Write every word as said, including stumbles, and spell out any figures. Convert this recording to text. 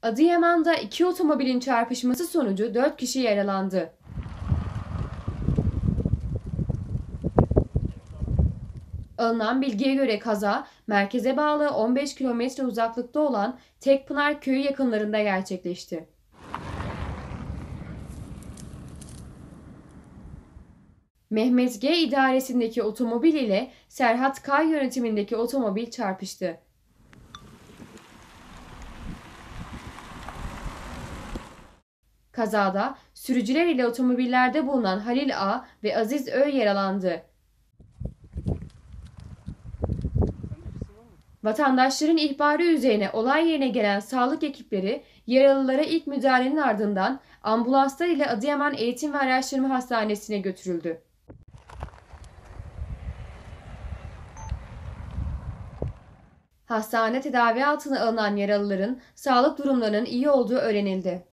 Adıyaman'da iki otomobilin çarpışması sonucu dört kişi yaralandı. Alınan bilgiye göre kaza, merkeze bağlı on beş kilometre uzaklıkta olan Tekpınar Köyü yakınlarında gerçekleşti. Mehmet G. idaresindeki otomobil ile Serhat K. yönetimindeki otomobil çarpıştı. Kazada sürücüler ile otomobillerde bulunan Halil A. ve Aziz Ö. yaralandı. Vatandaşların ihbarı üzerine olay yerine gelen sağlık ekipleri yaralılara ilk müdahalenin ardından ambulanslar ile Adıyaman Eğitim ve Araştırma Hastanesi'ne götürüldü. Hastane tedavi altına alınan yaralıların sağlık durumlarının iyi olduğu öğrenildi.